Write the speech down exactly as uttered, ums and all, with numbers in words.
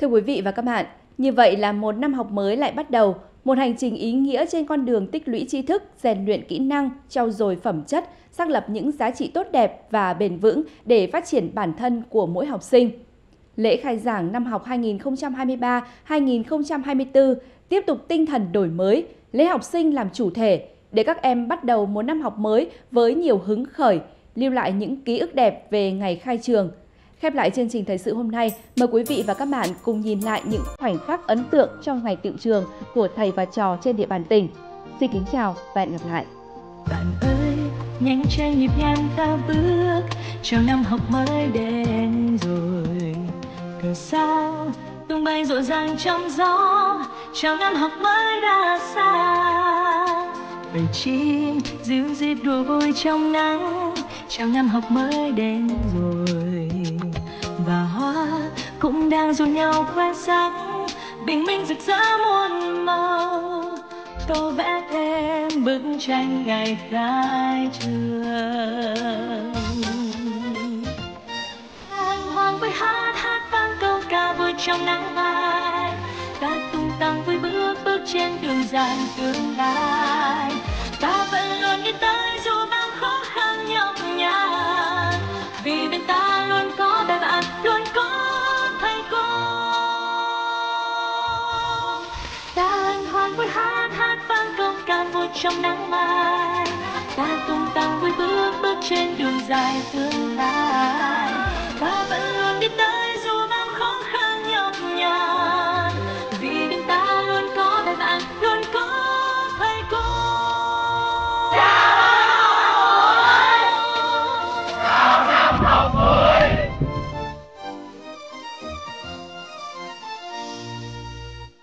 Thưa quý vị và các bạn, như vậy là một năm học mới lại bắt đầu, một hành trình ý nghĩa trên con đường tích lũy tri thức, rèn luyện kỹ năng, trau dồi phẩm chất, xác lập những giá trị tốt đẹp và bền vững để phát triển bản thân của mỗi học sinh. Lễ khai giảng năm học hai nghìn không trăm hai mươi ba hai nghìn không trăm hai mươi tư tiếp tục tinh thần đổi mới, lấy học sinh làm chủ thể để các em bắt đầu một năm học mới với nhiều hứng khởi, lưu lại những ký ức đẹp về ngày khai trường. Khép lại chương trình thời sự hôm nay, mời quý vị và các bạn cùng nhìn lại những khoảnh khắc ấn tượng trong ngày tựu trường của thầy và trò trên địa bàn tỉnh. Xin kính chào và hẹn gặp lại. Bạn ơi, nhanh chân nhịp nhàng ta bước, chào năm học mới đến rồi. Cờ sao tung bay rộn ràng trong gió, chào năm học mới đã sang. Bầy chim ríu rít đùa vui trong nắng, chào năm học mới đến rồi. Và hoa cũng đang rủ nhau khoe sắc, bình minh rực rỡ muôn màu, tô vẽ thêm bức tranh ngày khai trường. Đàng hoàng với hát hát vang câu ca vui trong nắng mai, ta tung tăng vui bước bước trên đường dài tương lai. Ta vẫn luôn đi tới dù bao khó khăn nhọc nhằn, vì bên ta luôn có bè bạn, luôn có thầy cô. Đàng hoàng với hát hát vang câu ca vui trong nắng mai, ta tung tăng vui bước bước trên đường dài tương lai.